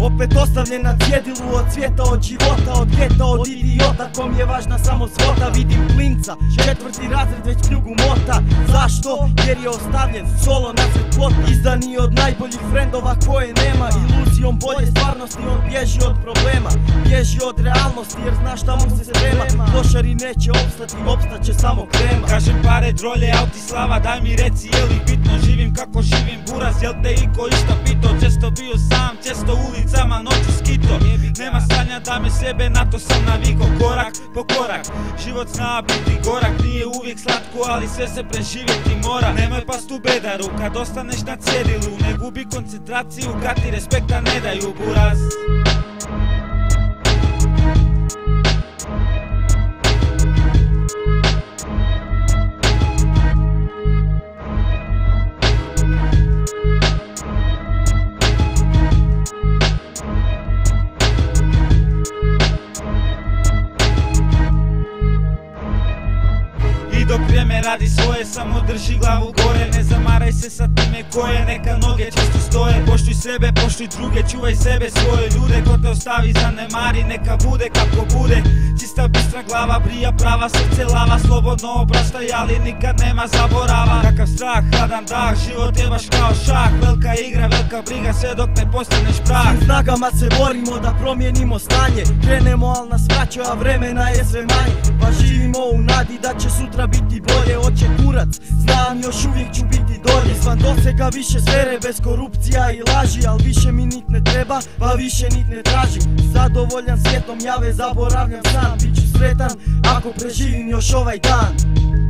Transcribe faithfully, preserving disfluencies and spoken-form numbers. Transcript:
Opet ostavljen na cjedilu, od svijeta, od života, od geta, od idiota kom je važna samo svota. Vidim klinca, četvrti razred već pljugu mota. Zašto? Jer je ostavljen solo na sred plota. Izdani od najboljih frendova koje nema. Iluzijom bolje stvarnosti on bježi od problema. Bježi od realnosti jer zna šta mu se sprema. Klošari neće opstati, opstaće samo krema. Kažem pare, drolje, auti, slava, daj mi reci je li bitno. Živim kako živim, buraz, jel te iko išta pito? Često bio sam, često ulicama, noću skito. Nema stanja da me sebe, na to sam naviko. Korak po korak, život zna biti gorak. Nije uvijek slatko, ali sve se preživjeti mora. Nemoj past u bedaru, kad ostaneš na cjedilu. Ne gubi koncentraciju, kad ti respekta ne daju, buraz. Dok vrijeme radi svoje, samo drži glavu gore. Ne zamaraj se sa time koje, neka noge čisto stoje. Poštuj sebe, poštuj druge, čuvaj sebe, svoje ljude. Ko te ostavi zanemari, neka bude kako bude. Čista bistra glava, brija prava, srce lava. Slobodno opraštaj, ali nikad nema zaborava. Kakav strah, hladan dah, život je baš kao šah. Velika igra, velika briga, sve dok ne postaneš prah. Svim snagama se borimo da promijenimo stanje. Krenemo, al nas vraća, a vremena je sve manje. Pa živimo u nadi da će sutra biti bolje. Oće kurac, znam još uvijek ću biti dolje. Izvan dosega više sfere, bez korupcija i laži. Al više mi nit ne treba, pa više nit ne tražim. Zadovoljan svijetom, jave zaboravljam san. Biću sretan ako preživim još ovaj dan.